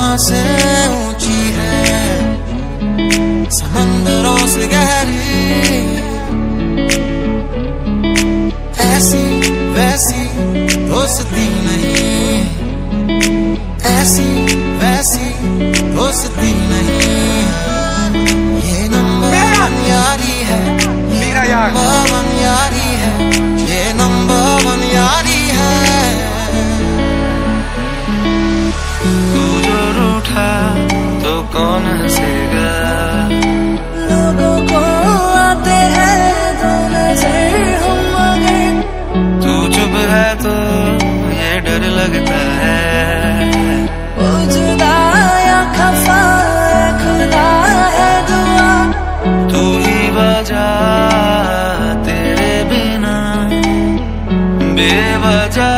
से ऊंची है, समंदरों से गहरी, ऐसी वैसी दोस्ती नहीं, ऐसी वैसी दोस्ती नहीं। ये नंबर वन यारी है, ये नंबर वन यारी है, ये नंबर वन यारी है। तू जो रूठा तो कौन हंसेगा, लोगों को आते हैं तो नजर हम आगे। तू चुप है तो ये डर लगता है, वो जुदा या खफा खुदा है दुआ। तू ही बजा तेरे बिना बेवजह